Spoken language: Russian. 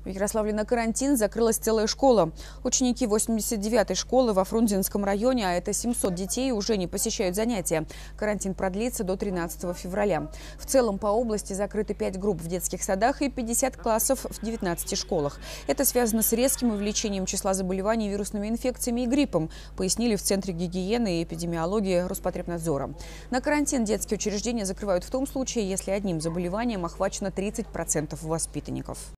В Ярославле на карантин закрылась целая школа. Ученики 89-й школы во Фрунзенском районе, а это 700 детей, уже не посещают занятия. Карантин продлится до 13 февраля. В целом по области закрыты 5 групп в детских садах и 50 классов в 19 школах. Это связано с резким увеличением числа заболеваний вирусными инфекциями и гриппом, пояснили в Центре гигиены и эпидемиологии Роспотребнадзора. На карантин детские учреждения закрывают в том случае, если одним заболеванием охвачено 30% воспитанников.